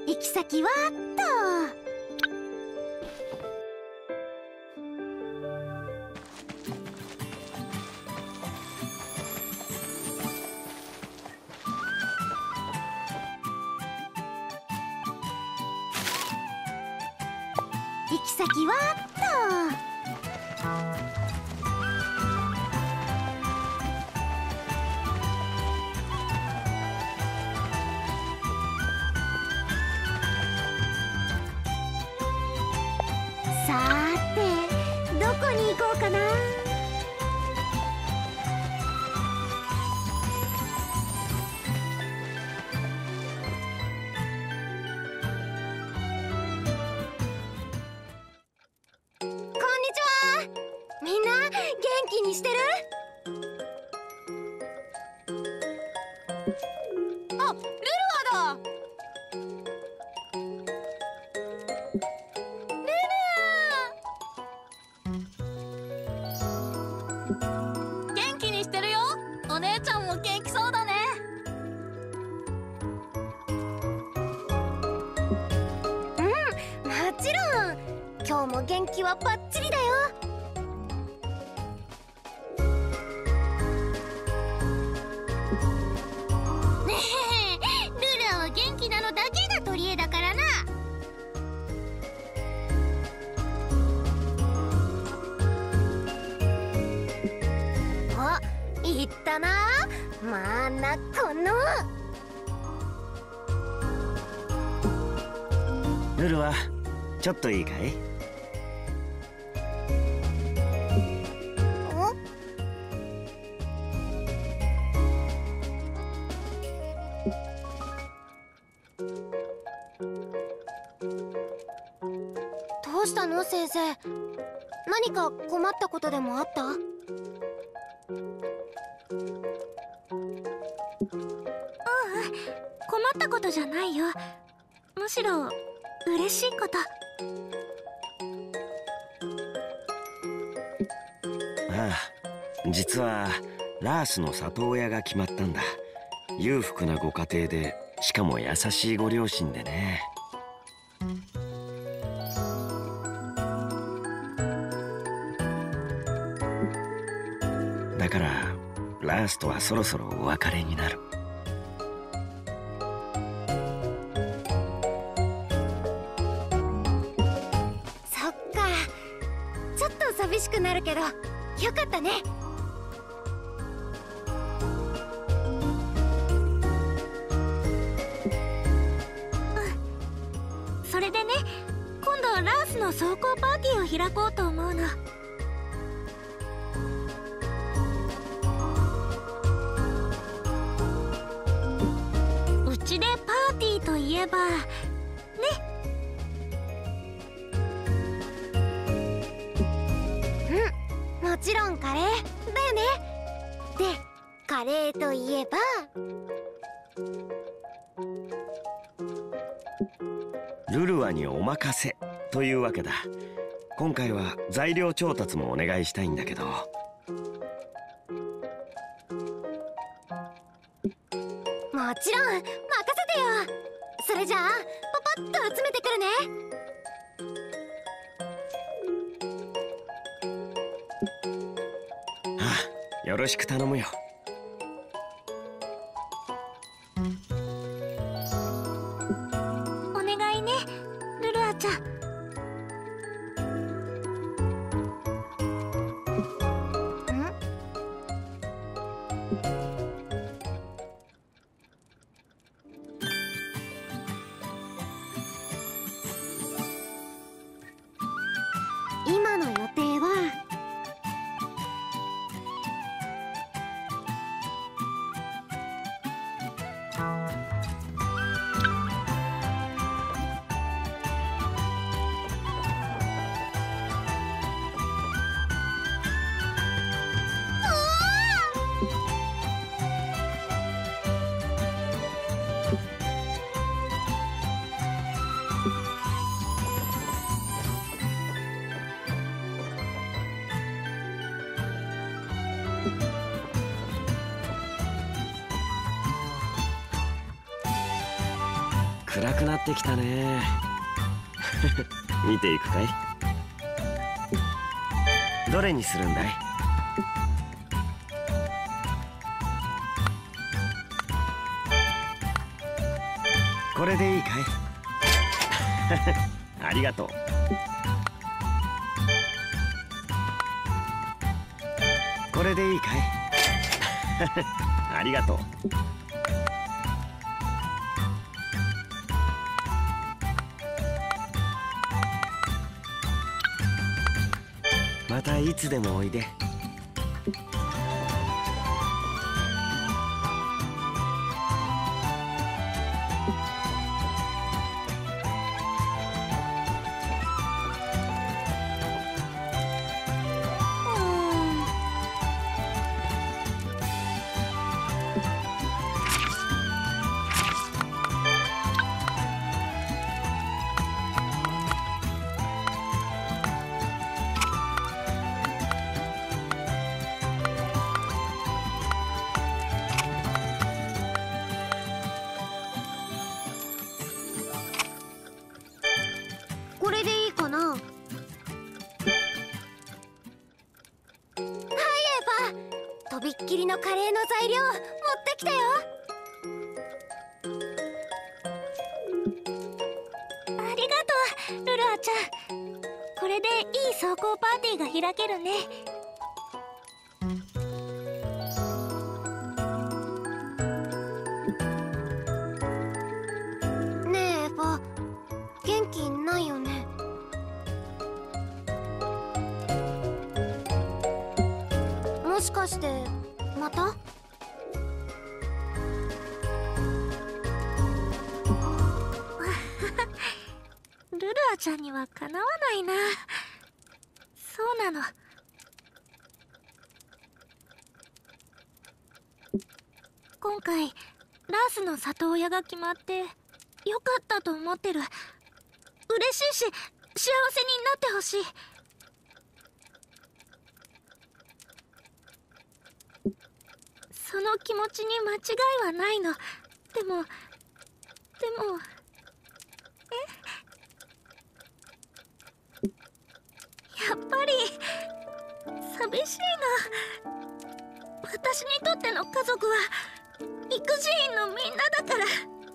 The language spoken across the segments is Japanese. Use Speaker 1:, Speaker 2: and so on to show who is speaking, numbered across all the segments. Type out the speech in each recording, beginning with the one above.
Speaker 1: 行き先はっと。行き先はっと。さーて、どこに行こうかな。こんにちは。みんな元気にしてる？あ、ルルアだ。元気にしてるよ。お姉ちゃんも元気そうだね。うん、もちろん。今日も元気はバッチリだよ。ねえ、ルルアは元気なのだけが取り柄だからな。あ、言ったな。まあな、この
Speaker 2: ルルはちょっといいかい？
Speaker 1: どうしたの先生？何か困ったことでもあった？
Speaker 3: 困ったことじゃないよ。むしろ嬉しいこと。
Speaker 2: ああ、実はラースの里親が決まったんだ。裕福なご家庭で、しかも優しいご両親でね。だからラースとはそろそろお別れになる。
Speaker 1: そっか。ちょっと寂しくなるけど、よかったね。
Speaker 3: それでね、今度ラースの壮行パーティーを開こうと思うの。うちでパーティーといえばね。
Speaker 1: うん、もちろんカレーだよね。で、カレーといえば
Speaker 2: ルルアにお任せというわけだ。今回は材料調達もお願いしたいんだけど。
Speaker 1: もちろん任せてよ。それじゃあパパッと集めてくるね。
Speaker 2: ああ、よろしく頼むよ。
Speaker 3: お願いね、ルルアちゃん。
Speaker 1: 今の予定は
Speaker 2: ク暗くなってきたね。見ていくかい？どれにするんだい？これでいいかい？ありがとう。これでいいかい？ありがとう。またいつでもおいで。
Speaker 1: これでいいかな？はい、エヴァ。とびっきりのカレーの材料持ってきたよ。
Speaker 3: ありがとう、ルルアちゃん。これでいい走行パーティーが開けるね。
Speaker 1: ねえエヴァ、元気ないよね。もしかしてまた？
Speaker 3: ルルアちゃんにはかなわないな。そうなの。今回ラースの里親が決まってよかったと思ってる。嬉しいし幸せになってほしい。その気持ちに間違いはないの。でもやっぱり寂しいな。私にとっての家族は育児院のみんなだから。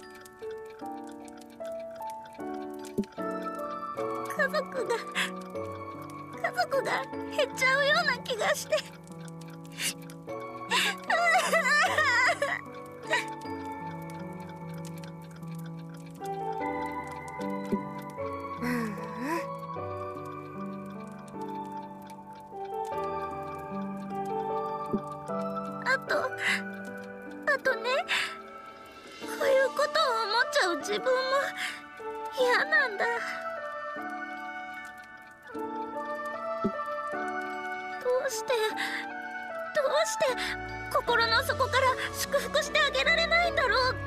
Speaker 3: 家族が減っちゃうような気がして。あとね、こういうことを思っちゃう自分も嫌なんだ。どうして心の底から祝福してあげられないんだろうって。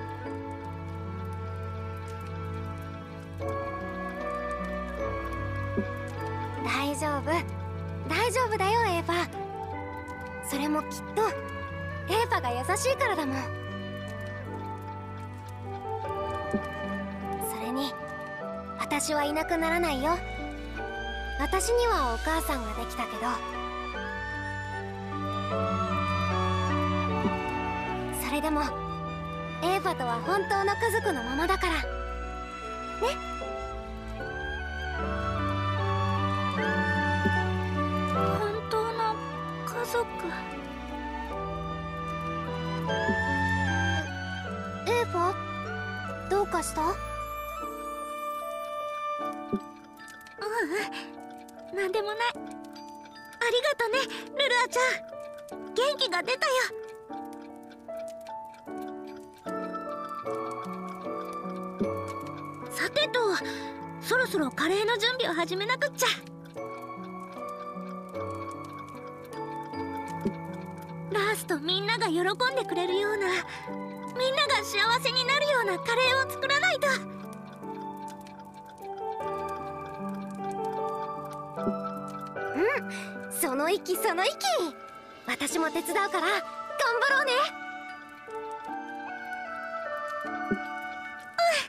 Speaker 1: 大丈夫だよエヴァ。それもきっとエヴァが優しいからだもん。それに私はいなくならないよ。私にはお母さんができたけど、それでもエヴァとは本当の家族のままだからね。
Speaker 3: 本当の家族。
Speaker 1: エヴァ、どうかした？
Speaker 3: なんでもない。ありがとね、ルルアちゃん。元気が出たよ。さてと、そろそろカレーの準備を始めなくっちゃ。ラースとみんなが喜んでくれるような、みんなが幸せになるようなカレーを作らないと。
Speaker 1: その息。私も手伝うから頑張ろうね。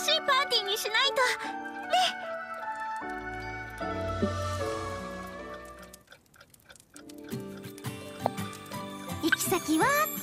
Speaker 3: しいパーティーにしないとね。
Speaker 1: 行き先は